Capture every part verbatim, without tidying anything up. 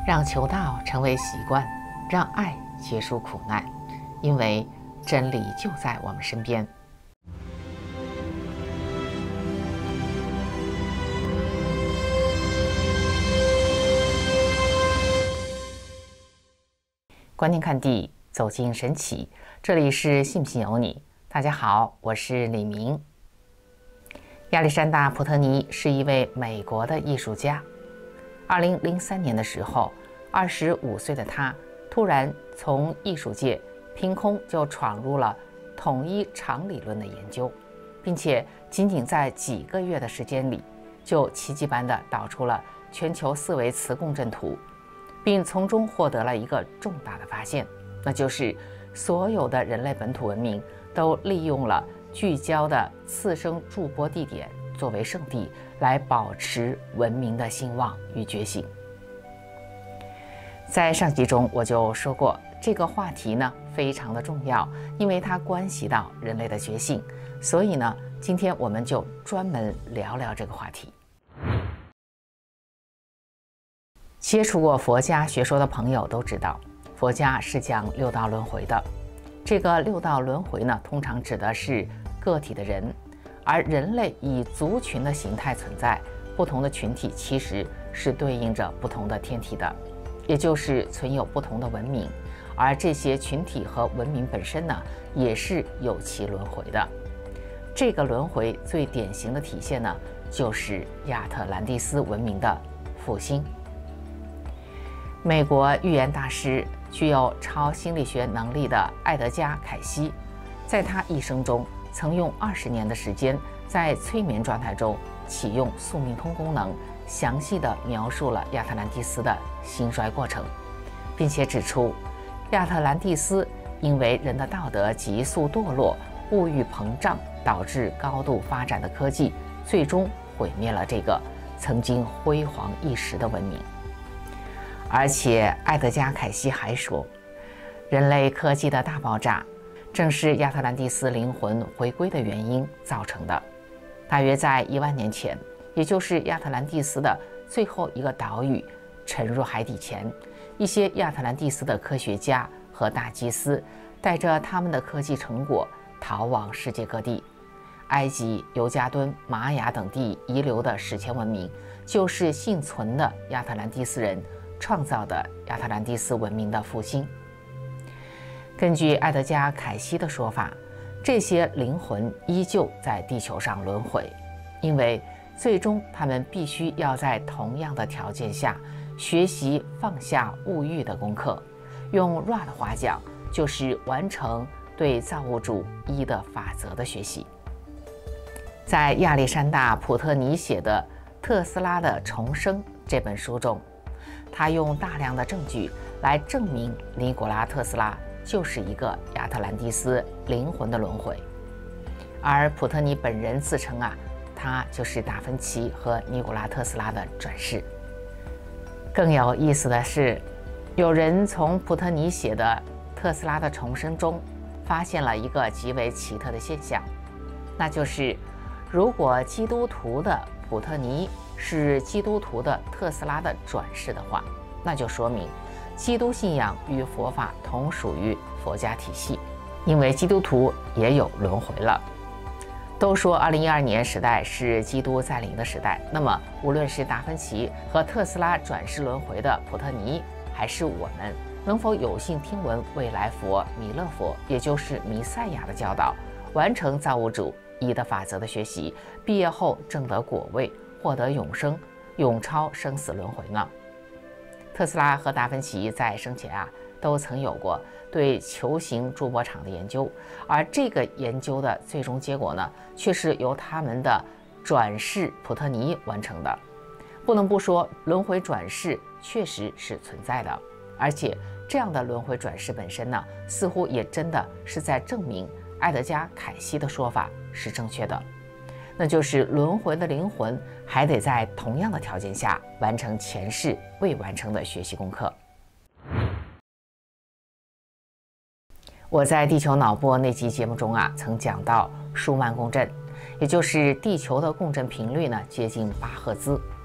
让求道成为习惯，让爱结束苦难，因为真理就在我们身边。观天看地，走进神奇，这里是信不信由你。大家好，我是李明。亚历山大·普特尼是一位美国的艺术家。二零零三年的时候，二十五岁的他突然从艺术界凭空就闯入了统一场理论的研究，并且仅仅在几个月的时间里，就奇迹般的导出了全球四维磁共振图，并从中获得了一个重大的发现，那就是所有的人类本土文明都利用了聚焦的次生驻波地点作为圣地，来保持文明的兴旺与觉醒。在上集中我就说过，这个话题呢非常的重要，因为它关系到人类的觉醒，所以呢，今天我们就专门聊聊这个话题。接触过佛家学说的朋友都知道，佛家是讲六道轮回的。这个六道轮回呢，通常指的是个体的人，而人类以族群的形态存在，不同的群体其实是对应着不同的天体的，也就是存有不同的文明，而这些群体和文明本身呢，也是有其轮回的。这个轮回最典型的体现呢，就是亚特兰蒂斯文明的复兴。美国预言大师、具有超心理学能力的艾德加·凯西，在他一生中曾用二十年的时间，在催眠状态中启用宿命通功能，详细地描述了亚特兰蒂斯的兴衰过程，并且指出，亚特兰蒂斯因为人的道德急速堕落、物欲膨胀，导致高度发展的科技，最终毁灭了这个曾经辉煌一时的文明。而且艾德加·凯西还说，人类科技的大爆炸正是亚特兰蒂斯灵魂回归的原因造成的。大约在一万年前，也就是亚特兰蒂斯的最后一个岛屿沉入海底前，一些亚特兰蒂斯的科学家和大祭司带着他们的科技成果逃往世界各地。埃及、尤加敦、玛雅等地遗留的史前文明，就是幸存的亚特兰蒂斯人创造的亚特兰蒂斯文明的复兴。根据艾德加·凯西的说法，这些灵魂依旧在地球上轮回，因为最终他们必须要在同样的条件下学习放下物欲的功课。用 Ra 的话讲，就是完成对造物主一的法则的学习。在亚历山大·普特尼写的《特斯拉的重生》这本书中，他用大量的证据来证明尼古拉·特斯拉就是一个亚特兰蒂斯灵魂的轮回，而普特尼本人自称啊，他就是达芬奇和尼古拉·特斯拉的转世。更有意思的是，有人从普特尼写的《特斯拉的重生》中发现了一个极为奇特的现象，那就是如果基督徒的普特尼是基督徒的特斯拉的转世的话，那就说明基督信仰与佛法同属于佛家体系，因为基督徒也有轮回了。都说二零一二年时代是基督在临的时代，那么无论是达芬奇和特斯拉转世轮回的普特尼，还是我们，能否有幸听闻未来佛、弥勒佛，也就是弥赛亚的教导，完成造物主一的法则的学习，毕业后证得果位，获得永生，永超生死轮回呢？特斯拉和达芬奇在生前啊，都曾有过对球形驻波场的研究，而这个研究的最终结果呢，却是由他们的转世普特尼完成的。不能不说，轮回转世确实是存在的，而且这样的轮回转世本身呢，似乎也真的是在证明艾德加·凯西的说法是正确的。那就是轮回的灵魂还得在同样的条件下完成前世未完成的学习功课。我在地球脑波那期节目中啊，曾讲到舒曼共振，也就是地球的共振频率呢接近八赫兹。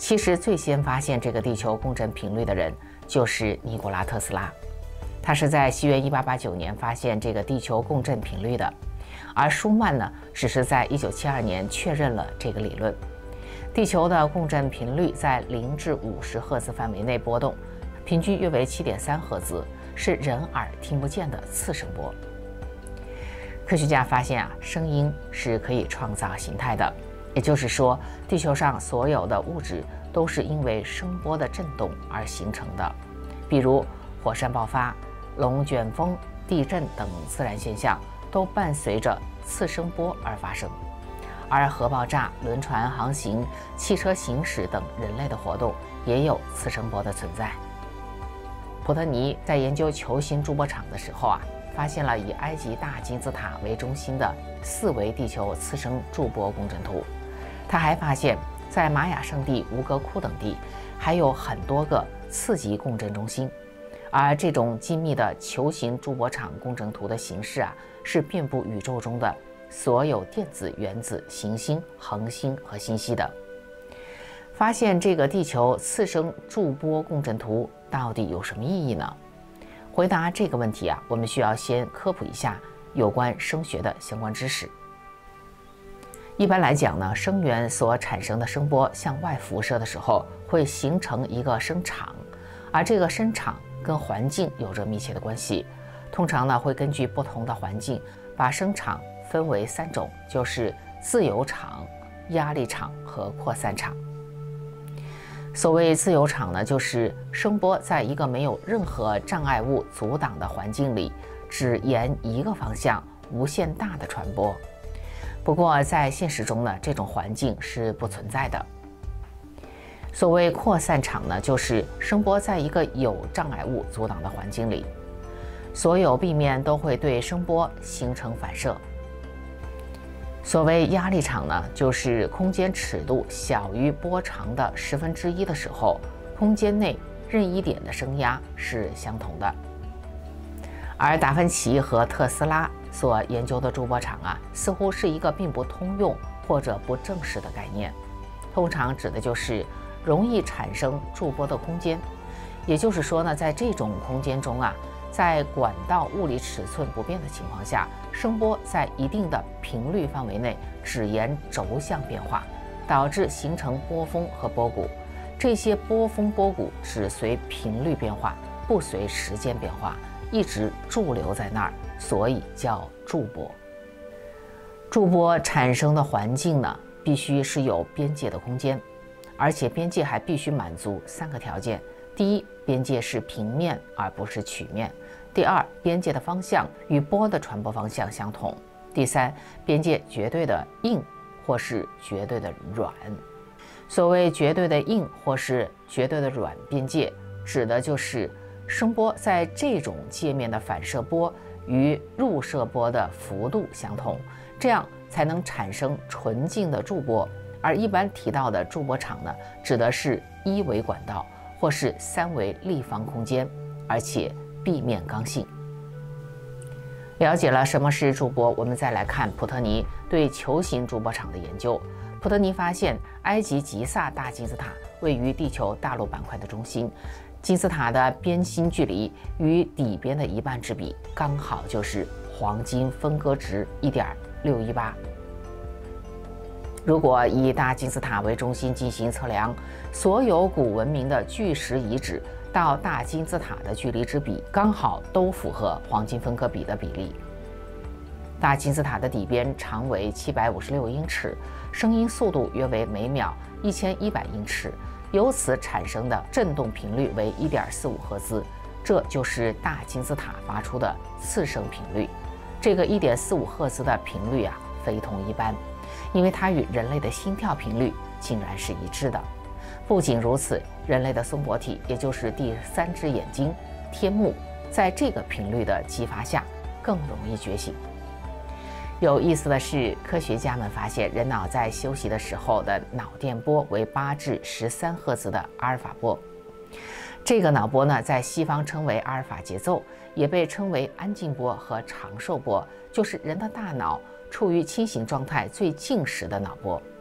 其实最先发现这个地球共振频率的人就是尼古拉特斯拉，他是在西元一八八九年发现这个地球共振频率的，而舒曼呢，只是在一九七二年确认了这个理论。地球的共振频率在零至五十赫兹范围内波动，平均约为七点三赫兹，是人耳听不见的次声波。科学家发现啊，声音是可以创造形态的，也就是说，地球上所有的物质都是因为声波的振动而形成的，比如火山爆发、龙卷风、地震等自然现象都伴随着次声波而发生，而核爆炸、轮船航行、汽车行驶等人类的活动也有次声波的存在。普特尼在研究球形驻波场的时候啊，发现了以埃及大金字塔为中心的四维地球次声驻波共振图。他还发现，在玛雅圣地、吴哥窟等地，还有很多个次级共振中心。而这种精密的球形驻波场共振图的形式啊，是遍布宇宙中的所有电子、原子、行星、恒星和星系的。发现这个地球次声驻波共振图到底有什么意义呢？回答这个问题啊，我们需要先科普一下有关声学的相关知识。一般来讲呢，声源所产生的声波向外辐射的时候，会形成一个声场，而这个声场跟环境有着密切的关系。通常呢，会根据不同的环境，把声场分为三种，就是自由场、压力场和扩散场。所谓自由场呢，就是声波在一个没有任何障碍物阻挡的环境里，只沿一个方向无限大的传播。不过在现实中呢，这种环境是不存在的。所谓扩散场呢，就是声波在一个有障碍物阻挡的环境里，所有壁面都会对声波形成反射。所谓压力场呢，就是空间尺度小于波长的十分之一的时候，空间内任意点的声压是相同的。而达芬奇和特斯拉所研究的驻波场啊，似乎是一个并不通用或者不正式的概念，通常指的就是容易产生驻波的空间。也就是说呢，在这种空间中啊，在管道物理尺寸不变的情况下，声波在一定的频率范围内只沿轴向变化，导致形成波峰和波谷。这些波峰波谷只随频率变化，不随时间变化，一直驻留在那儿，所以叫驻波。驻波产生的环境呢，必须是有边界的空间，而且边界还必须满足三个条件：第一，边界是平面而不是曲面；第二，边界的方向与波的传播方向相同；第三，边界绝对的硬或是绝对的软。所谓绝对的硬或是绝对的软边界，指的就是声波在这种界面的反射波与入射波的幅度相同，这样才能产生纯净的驻波。而一般提到的驻波场呢，指的是一维管道或是三维立方空间，而且壁面刚性。了解了什么是驻波，我们再来看普特尼对球形驻波场的研究。普特尼发现，埃及吉萨大金字塔位于地球大陆板块的中心，金字塔的边心距离与底边的一半之比，刚好就是黄金分割值 一点六一八。如果以大金字塔为中心进行测量，所有古文明的巨石遗址到大金字塔的距离之比，刚好都符合黄金分割比的比例。大金字塔的底边长为七百五十六英尺，声音速度约为每秒一千一百英尺，由此产生的振动频率为 一点四五赫兹，这就是大金字塔发出的次声频率。这个 一点四五赫兹的频率啊，非同一般，因为它与人类的心跳频率竟然是一致的。不仅如此，人类的松果体，也就是第三只眼睛天幕，在这个频率的激发下更容易觉醒。有意思的是，科学家们发现人脑在休息的时候的脑电波为八至十三赫兹的阿尔法波。这个脑波呢，在西方称为阿尔法节奏，也被称为安静波和长寿波，就是人的大脑处于清醒状态最近时的脑波。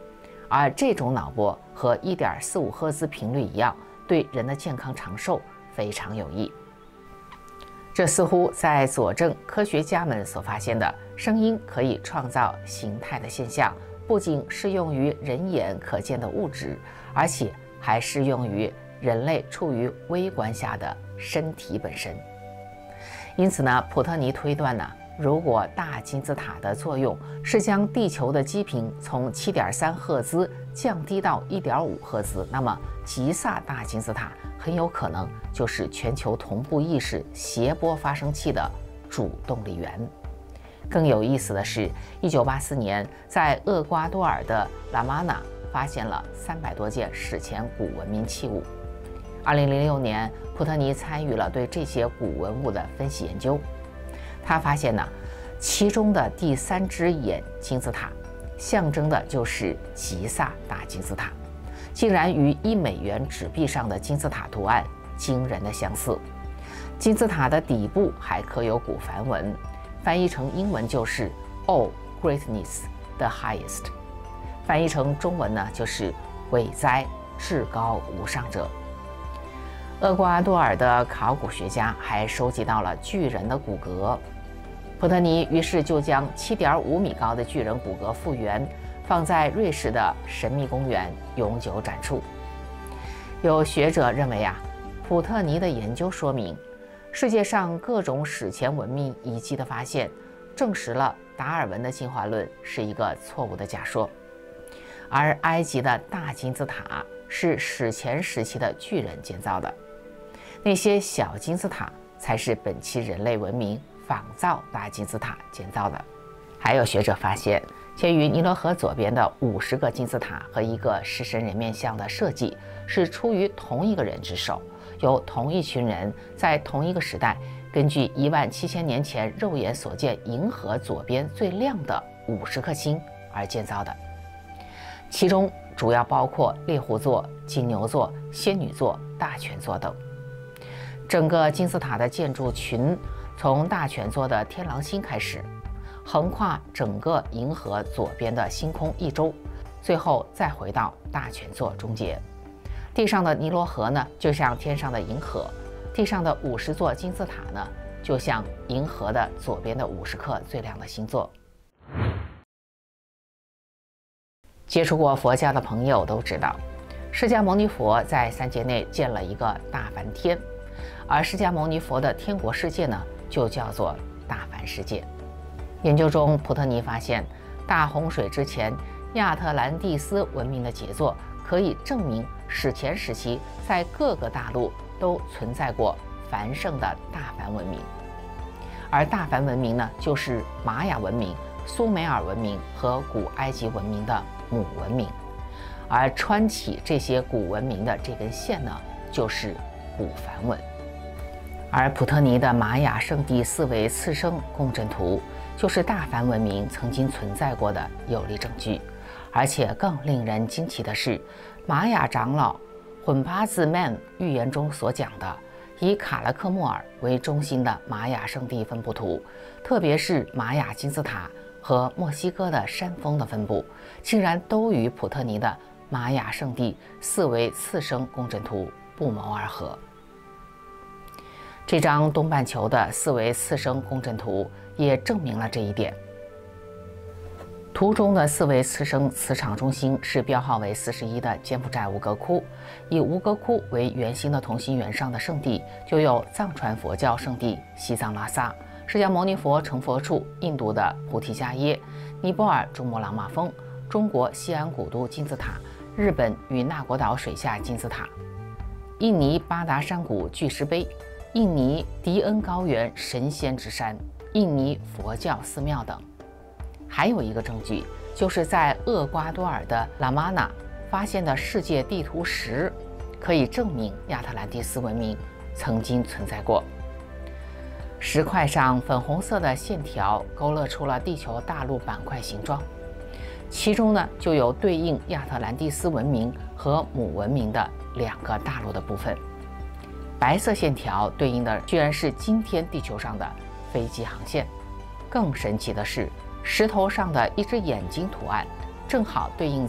而这种脑波和 一点四五赫兹频率一样，对人的健康长寿非常有益。这似乎在佐证科学家们所发现的声音可以创造形态的现象，不仅适用于人眼可见的物质，而且还适用于人类处于微观下的身体本身。因此呢，普特尼推断呢，如果大金字塔的作用是将地球的基频从 七点三赫兹降低到 一点五赫兹，那么吉萨大金字塔很有可能就是全球同步意识谐波发生器的主动力源。更有意思的是，一九八四年在厄瓜多尔的拉玛纳发现了三百多件史前古文明器物。二零零六年，普特尼参与了对这些古文物的分析研究。他发现呢，其中的第三只眼金字塔，象征的就是吉萨大金字塔，竟然与一美元纸币上的金字塔图案惊人的相似。金字塔的底部还刻有古梵文，翻译成英文就是 "All Greatness the Highest"， 翻译成中文呢就是"伟哉，至高无上者"。厄瓜多尔的考古学家还收集到了巨人的骨骼，普特尼于是就将 七点五米高的巨人骨骼复原，放在瑞士的神秘公园永久展出。有学者认为啊，普特尼的研究说明，世界上各种史前文明遗迹的发现，证实了达尔文的进化论是一个错误的假说，而埃及的大金字塔是史前时期的巨人建造的。那些小金字塔才是本期人类文明仿造大金字塔建造的。还有学者发现，介于尼罗河左边的五十个金字塔和一个狮身人面像的设计是出于同一个人之手，由同一群人在同一个时代，根据一万七千年前肉眼所见银河左边最亮的五十颗星而建造的，其中主要包括猎户座、金牛座、仙女座、大犬座等。整个金字塔的建筑群从大犬座的天狼星开始，横跨整个银河左边的星空一周，最后再回到大犬座终结。地上的尼罗河呢，就像天上的银河；地上的五十座金字塔呢，就像银河的左边的五十颗最亮的星座。接触过佛教的朋友都知道，释迦牟尼佛在三界内建了一个大梵天，而释迦牟尼佛的天国世界呢，就叫做大梵世界。研究中，普特尼发现，大洪水之前亚特兰蒂斯文明的杰作，可以证明史前时期在各个大陆都存在过繁盛的大梵文明。而大梵文明呢，就是玛雅文明、苏美尔文明和古埃及文明的母文明。而穿起这些古文明的这根线呢，就是古梵文。而普特尼的玛雅圣地四维次生共振图，就是大梵文明曾经存在过的有力证据。而且更令人惊奇的是，玛雅长老混巴兹曼预言中所讲的以卡拉克莫尔为中心的玛雅圣地分布图，特别是玛雅金字塔和墨西哥的山峰的分布，竟然都与普特尼的玛雅圣地四维次生共振图不谋而合。这张东半球的四维次生共振图也证明了这一点。图中的四维次生磁场中心是标号为四十一的柬埔寨吴哥窟，以吴哥窟为圆心的同心圆上的圣地，就有藏传佛教圣地西藏拉萨、释迦牟尼佛成佛处印度的菩提迦耶、尼泊尔珠穆朗玛峰、中国西安古都金字塔、日本与那国岛水下金字塔、印尼巴达山谷巨石碑、印尼迪恩高原神仙之山、印尼佛教寺庙等。还有一个证据，就是在厄瓜多尔的拉玛纳发现的世界地图石，可以证明亚特兰蒂斯文明曾经存在过。石块上粉红色的线条勾勒出了地球大陆板块形状，其中呢就有对应亚特兰蒂斯文明和母文明的两个大陆的部分。白色线条对应的居然是今天地球上的飞机航线。更神奇的是，石头上的一只眼睛图案正好对应在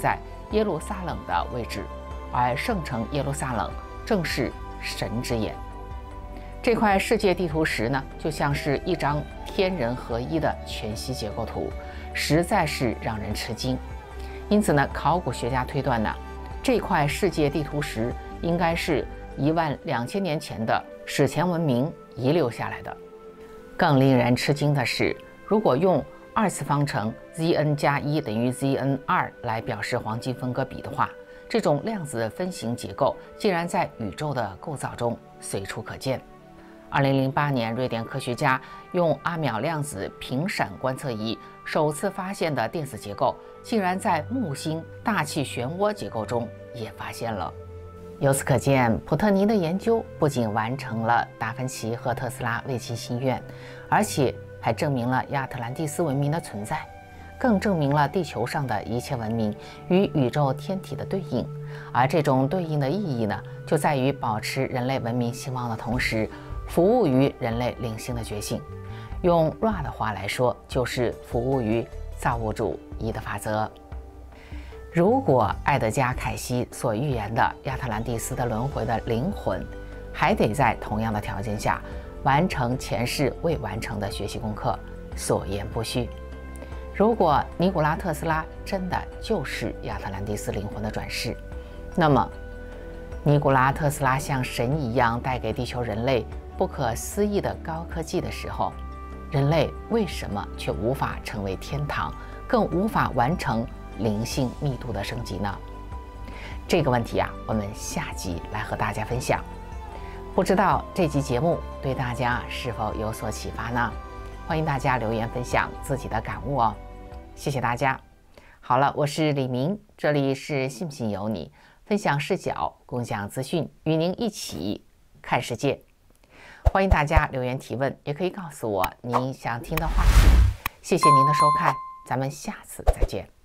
耶路撒冷的位置，而圣城耶路撒冷正是神之眼。这块世界地图石呢，就像是一张天人合一的全息结构图，实在是让人吃惊。因此呢，考古学家推断呢，这块世界地图石应该是一万两千年前的史前文明遗留下来的。更令人吃惊的是，如果用二次方程 zn 加一等于 zn 二来表示黄金分割比的话，这种量子分形结构竟然在宇宙的构造中随处可见。二零零八年，瑞典科学家用阿秒量子频闪观测仪首次发现的电子结构，竟然在木星大气漩涡结构中也发现了。由此可见，普特尼的研究不仅完成了达芬奇和特斯拉为其心愿，而且还证明了亚特兰蒂斯文明的存在，更证明了地球上的一切文明与宇宙天体的对应。而这种对应的意义呢，就在于保持人类文明兴旺的同时，服务于人类灵性的觉醒。用 Ra 的话来说，就是服务于造物主一的法则。如果艾德加·凯西所预言的亚特兰蒂斯的轮回的灵魂，还得在同样的条件下完成前世未完成的学习功课，所言不虚。如果尼古拉·特斯拉真的就是亚特兰蒂斯灵魂的转世，那么尼古拉·特斯拉像神一样带给地球人类不可思议的高科技的时候，人类为什么却无法成为天堂，更无法完成灵性密度的升级呢？这个问题啊，我们下集来和大家分享。不知道这期节目对大家是否有所启发呢？欢迎大家留言分享自己的感悟哦。谢谢大家。好了，我是李明，这里是信不信由你，分享视角，共享资讯，与您一起看世界。欢迎大家留言提问，也可以告诉我您想听的话题。谢谢您的收看，咱们下次再见。